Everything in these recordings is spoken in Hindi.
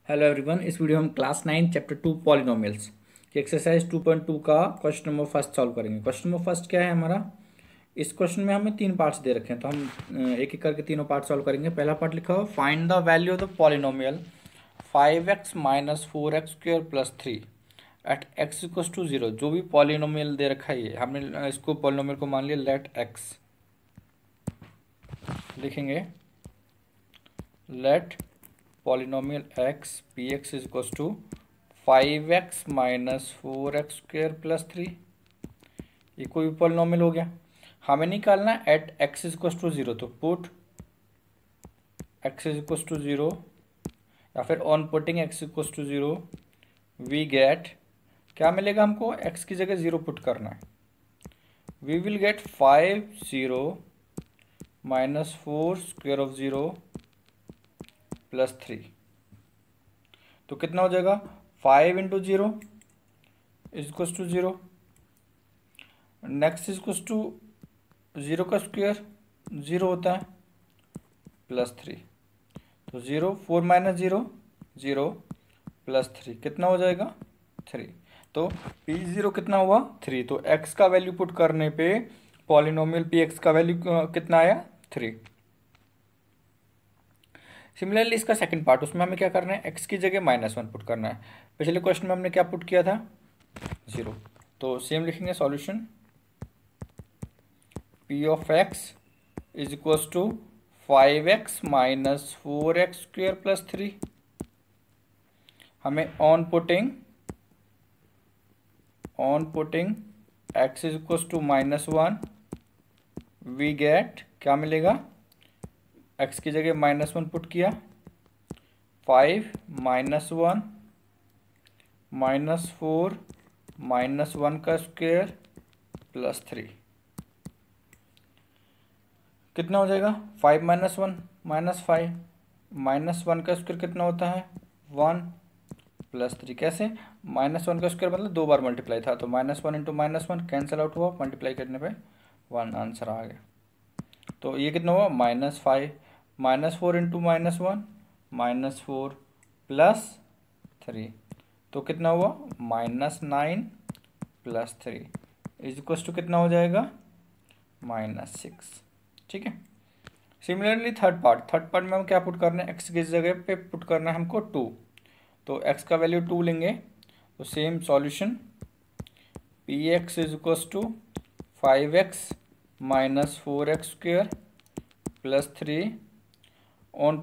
हेलो एवरीवन, इस वीडियो में हम क्लास 9 चैप्टर 2 पॉलिनोमियल्स की एक्सरसाइज 2.2 का क्वेश्चन नंबर फर्स्ट सॉल्व करेंगे। क्वेश्चन नंबर फर्स्ट क्या है हमारा। इस क्वेश्चन में हमें तीन पार्ट्स दे रखे हैं, तो हम एक एक करके तीनों पार्ट सॉल्व करेंगे। पहला पार्ट लिखा हो, find the value of the polynomial 5x minus 4x square plus 3 at x equal to 0। जो भी पॉलिनोमियल दे रखा है, ये हमने इसको पॉलिनोमियल को मान लिया लेट x। लिखेंगे let polynomial x p x is equal to 5x minus 4x square plus 3। ये कोई भी पॉलिनोमियल हो गया। हमें निकालना at x is equal to 0, तो put x is equal to 0 या फिर on putting x equal to 0 we get, क्या मिलेगा हमको, x की जगह 0 पुट करना है। We will get 5 0 minus 4 square of 0 plus 3। तो कितना हो जाएगा, 5 into 0 is equal to 0, next is equal to 0 का स्क्वायर 0 होता है प्लस 3। तो 0 4 माइनस 0 0 प्लस 3 कितना हो जाएगा 3। तो p0 कितना हुआ 3। तो x का वैल्यू पुट करने पे पॉलिनोमियल px का वैल्यू कितना आया 3। सिमिलरली इसका सेकंड पार्ट, उसमें हमें क्या करना है, x की जगह -1 पुट करना है। पिछले क्वेश्चन में हमने क्या पुट किया था 0। तो सेम लिखेंगे solution p of x is equal to 5x minus 4x square plus 3। हमें on putting x is equal to -1 we get, क्या मिलेगा, x की जगह -1 पुट किया, 5 माइनस 1 माइनस 4 माइनस 1 का स्क्वेयर प्लस 3 कितना हो जाएगा, 5 माइनस 1 माइनस 5 माइनस 1 का स्क्वायर कितना होता है 1 प्लस 3। कैसे, -1 का स्क्वायर मतलब 2 बार मल्टीप्लाई था, तो -1 इंटू -1 कैंसिल आउट हुआ, मल्टीप्लाई करने पे 1 आंसर आ गया। तो ये कितना हुआ -5 -4 इंटू -1 -4 प्लस 3, तो कितना हुआ -9 प्लस 3 इज इक्वल टू कितना हो जाएगा -6। ठीक है। सिमिलरली थर्ड पार्ट में हम क्या पुट करना है, x की जगह पे पुट करना है हमको 2। तो x का वैल्यू 2 लेंगे, तो same solution p x is equal to 5x minus 4x square plus 3 on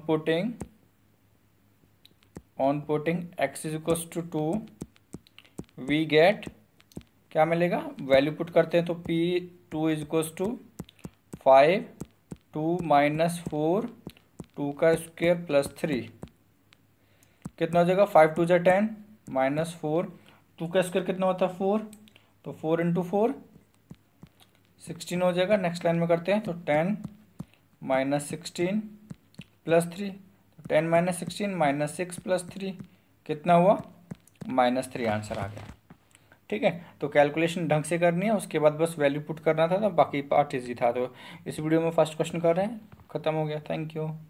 putting x is equal to 2 we get, क्या मिलेगा, वैल्यू पुट करते हैं तो p2 is equal to 5 2 minus 4 2 का स्क्वेयर प्लस 3 कितना हो जाएगा, 5 2 जा 10 माइनस 4 2 का स्क्वेयर कितना होता है 4, तो 4 इंटू 4 16 हो जाएगा। नेक्स्ट लाइन में करते हैं तो 10 minus 16 plus 3, 10 minus 16 minus 6 plus 3 कितना हुआ -3 आंसर आ गया। ठीक है। तो कैलकुलेशन ढंग से करनी है, उसके बाद बस वैल्यू पुट करना था, तो बाकी पार्ट इजी था। तो इस वीडियो में फर्स्ट क्वेश्चन कर रहे हैं, खत्म हो गया। Thank you.